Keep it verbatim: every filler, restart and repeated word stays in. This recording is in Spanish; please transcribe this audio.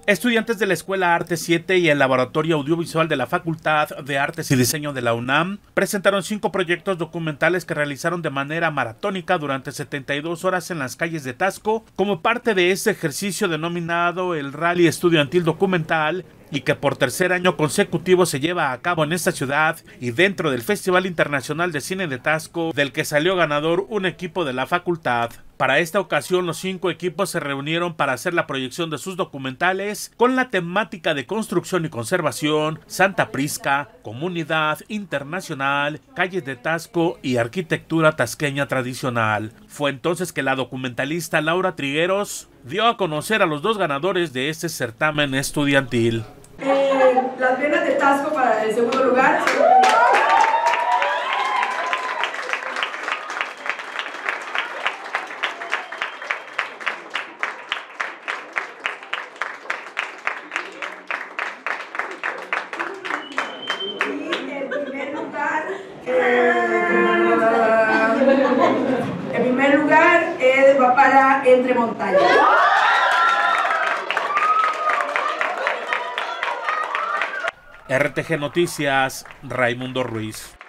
Estudiantes de la Escuela Arte siete y el Laboratorio Audiovisual de la Facultad de Artes y Diseño de la UNAM presentaron cinco proyectos documentales que realizaron de manera maratónica durante setenta y dos horas en las calles de Taxco como parte de ese ejercicio denominado el Rally Estudiantil Documental y que por tercer año consecutivo se lleva a cabo en esta ciudad y dentro del Festival Internacional de Cine de Taxco, del que salió ganador un equipo de la facultad. Para esta ocasión, los cinco equipos se reunieron para hacer la proyección de sus documentales con la temática de construcción y conservación, Santa Prisca, comunidad internacional, calles de Taxco y arquitectura tasqueña tradicional. Fue entonces que la documentalista Laura Trigueros dio a conocer a los dos ganadores de este certamen estudiantil. Eh, las piernas de Taxco para el segundo lugar. En primer lugar, eh, va para Entre Montañas. R T G Noticias, Raimundo Ruiz.